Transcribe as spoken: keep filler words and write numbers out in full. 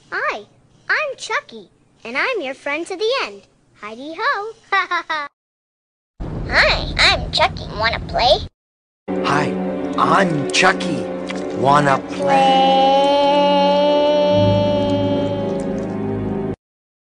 Hi, I'm Chucky, and I'm your friend to the end. Heidi-ho. Ha ha ha. Hi, I'm Chucky. Wanna play? Hi, I'm Chucky. Wanna play? Play.